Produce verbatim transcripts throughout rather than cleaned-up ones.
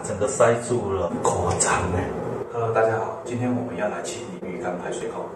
整个塞住了，夸张哎 ！Hello， 大家好，今天我们要来清理浴缸排水口。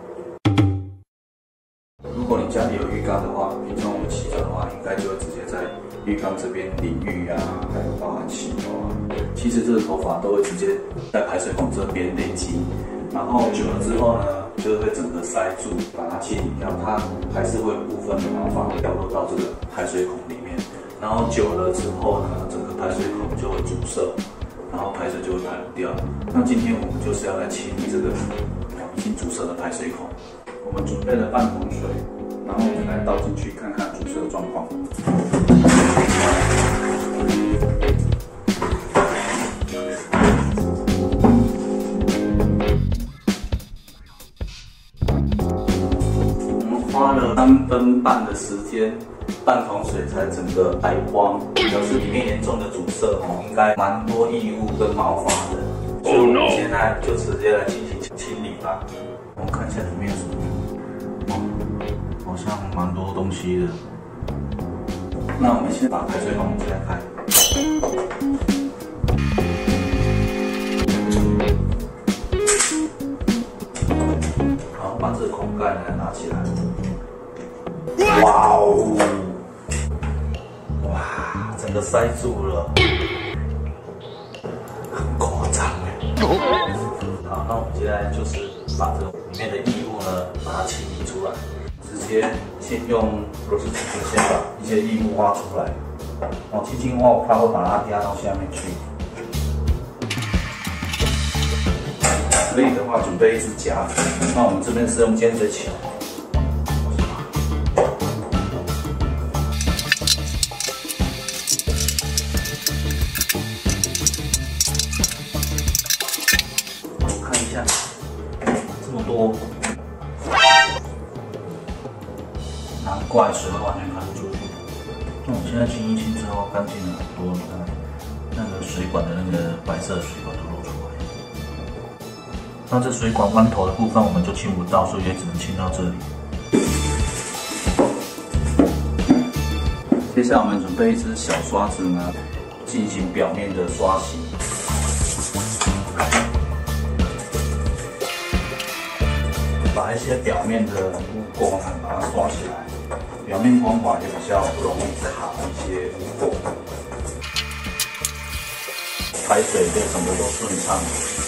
如果你家里有浴缸的话，平常我们洗澡的话，应该就会直接在浴缸这边淋浴啊，还有包含洗头啊。其实这个头发都会直接在排水孔这边累积，然后久了之后呢，就会整个塞住，把它清理掉，它还是会有部分的毛发掉落到这个排水孔里面。然后久了之后呢，整个排水孔就会阻塞，然后排水就会排不掉。那今天我们就是要来清理这个已经阻塞的排水孔。我们准备了半桶水，然后我们来倒进去看看阻塞的状况。我们花了三分半的时间，半桶水才整个排光，表示里面严重的阻塞哦，应该蛮多异物跟毛发的。所以我们现在就直接来进行清理吧。我们看一下里面有什么。好像蛮多东西的。那我们先把排水孔拆开。好，把这个孔盖呢拿起来。哇哦！哇，整个塞住了，很夸张哎。好，那我们接下来就是把这个里面的异物呢，把它清理出来。直接先用螺丝起子先把一些异物挖出来，哦，轻轻挖，它会把它压到下面去。可以的话，准备一支夹子。那我们这边是用尖嘴钳。看一下，这么多。难怪水完全看不出去。那我现在清一清之后，干净了很多。你看，那个水管的那个白色水管都露出来。那这水管弯头的部分我们就清不到，所以也只能清到这里。接下来我们准备一支小刷子呢，进行表面的刷洗。把一些表面的污垢呢，把它刷起来。表面光滑也比较不容易卡一些污垢，排水就整个都顺畅。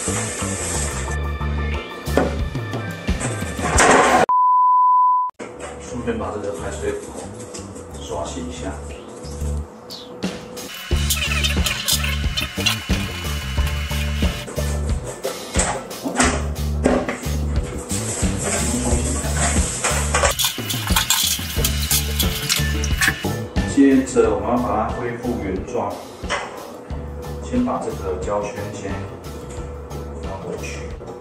顺便把这个排水口刷洗一下。接着我们要把它恢复原状，先把这个胶圈先放回去，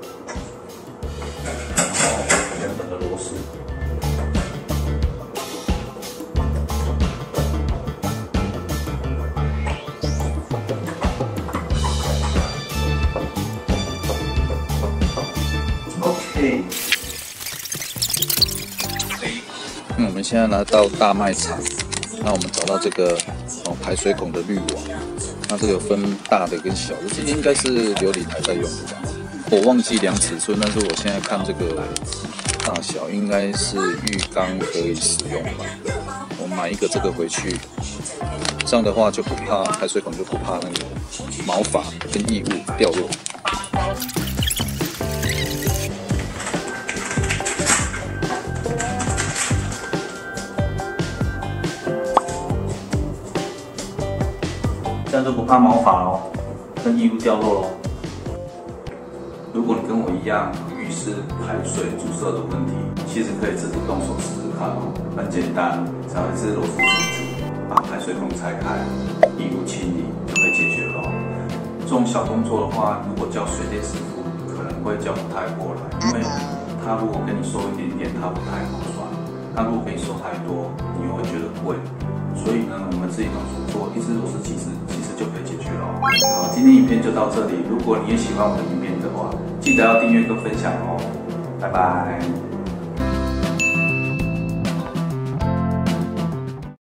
然后原本的螺丝。OK。 嗯，我们现在来到大卖场。那我们找到这个哦排水孔的滤网，那这个有分大的跟小的，这应该是琉璃台在用的吧？我忘记量尺寸，但是我现在看这个大小应该是浴缸可以使用吧。我买一个这个回去，这样的话就不怕排水孔就不怕那个毛发跟异物掉落。 这样就不怕毛发咯，跟异物掉落咯。如果你跟我一样有浴室排水阻塞的问题，其实可以自己动手试试看哦，很简单，只要一支螺丝起子把排水孔拆开，异物清理就可以解决了。这种小动作的话，如果叫水电师傅可能会叫不太过来，因为他如果跟你收一点点，他不太好算；他如果跟你收太多，你又会觉得贵。所以呢，我们自己动手做一支螺丝起子，其实就可以解决了。好，今天影片就到这里。如果你也喜欢我的影片的话，记得要订阅跟分享哦。拜拜。